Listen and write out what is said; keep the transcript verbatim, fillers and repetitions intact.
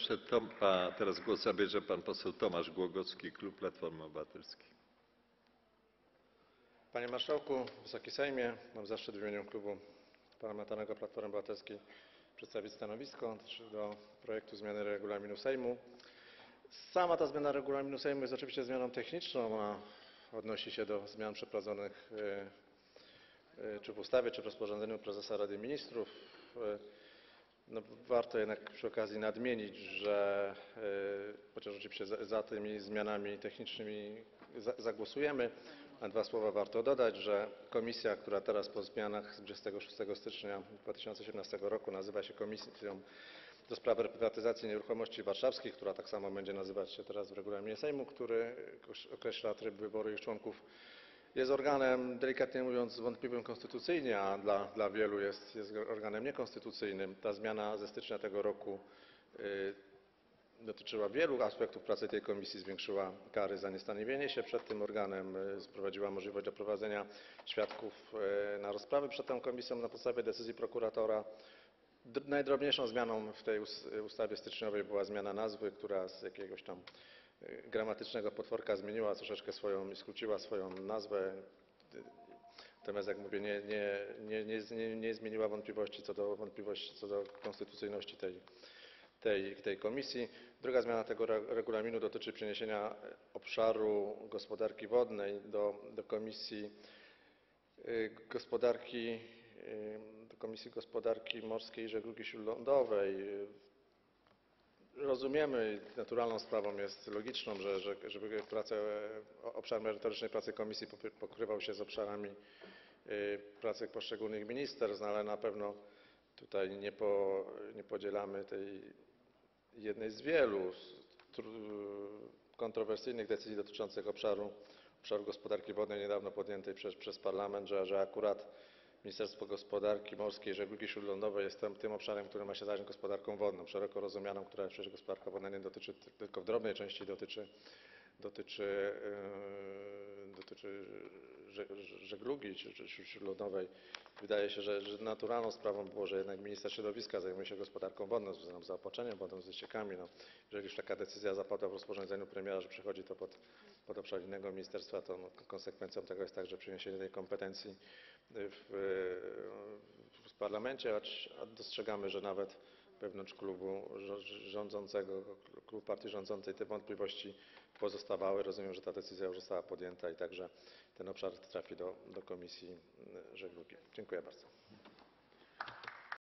pośle, Tom, a teraz głos zabierze pan poseł Tomasz Głogowski, klub Platformy Obywatelskiej. Panie Marszałku, Wysoki Sejmie, mam zaszczyt w imieniu Klubu Parlamentarnego Platformy Obywatelskiej przedstawić stanowisko do projektu zmiany regulaminu Sejmu. Sama ta zmiana regulaminu Sejmu jest oczywiście zmianą techniczną, ona odnosi się do zmian przeprowadzonych czy w ustawie, czy w rozporządzeniu prezesa Rady Ministrów. No, warto jednak przy okazji nadmienić, że chociaż oczywiście za, za tymi zmianami technicznymi za, zagłosujemy, a dwa słowa warto dodać, że komisja, która teraz po zmianach z dwudziestego szóstego stycznia dwa tysiące siedemnastego roku nazywa się Komisją do spraw reprywatyzacji nieruchomości warszawskich, która tak samo będzie nazywać się teraz w regulaminie Sejmu, który określa tryb wyboru ich członków, jest organem, delikatnie mówiąc, wątpliwym konstytucyjnie, a dla, dla wielu jest, jest organem niekonstytucyjnym. Ta zmiana ze stycznia tego roku y, dotyczyła wielu aspektów pracy tej komisji, zwiększyła kary za niestawienie się przed tym organem, y, wprowadziła możliwość doprowadzenia świadków y, na rozprawy przed tą komisją na podstawie decyzji prokuratora. D najdrobniejszą zmianą w tej ustawie styczniowej była zmiana nazwy, która z jakiegoś tam gramatycznego potworka zmieniła troszeczkę swoją i skróciła swoją nazwę. Natomiast, jak mówię, nie, nie, nie, nie, nie zmieniła wątpliwości co do wątpliwości co do konstytucyjności tej, tej, tej komisji. Druga zmiana tego regulaminu dotyczy przeniesienia obszaru gospodarki wodnej do, do Komisji Gospodarki do Komisji Gospodarki Morskiej i Żeglugi Śródlądowej. Rozumiemy, naturalną sprawą jest logiczną, że, że, żeby pracę, obszar merytorycznej pracy komisji pokrywał się z obszarami pracy poszczególnych ministerstw, no ale na pewno tutaj nie, po, nie podzielamy tej jednej z wielu kontrowersyjnych decyzji dotyczących obszaru, obszaru gospodarki wodnej niedawno podjętej przez, przez Parlament, że, że akurat Ministerstwo Gospodarki Morskiej i Żeglugi Śródlądowej jest tym, tym obszarem, który ma się zająć gospodarką wodną, szeroko rozumianą, która przecież gospodarka wodna nie dotyczy, tylko w drobnej części dotyczy, dotyczy, yy, dotyczy żeglugi śródlądowej. Wydaje się, że, że naturalną sprawą było, że jednak minister środowiska zajmuje się gospodarką wodną, związaną z zaopatrzeniem wodą, z wyciekami. No, jeżeli już taka decyzja zapadła w rozporządzeniu premiera, że przechodzi to pod, pod obszar innego ministerstwa, to no, konsekwencją tego jest także przeniesienie tej kompetencji w, w parlamencie, a dostrzegamy, że nawet wewnątrz klubu rządzącego, klubu partii rządzącej te wątpliwości pozostawały. Rozumiem, że ta decyzja już została podjęta i także ten obszar trafi do, do Komisji Żeglugi. Dziękuję bardzo.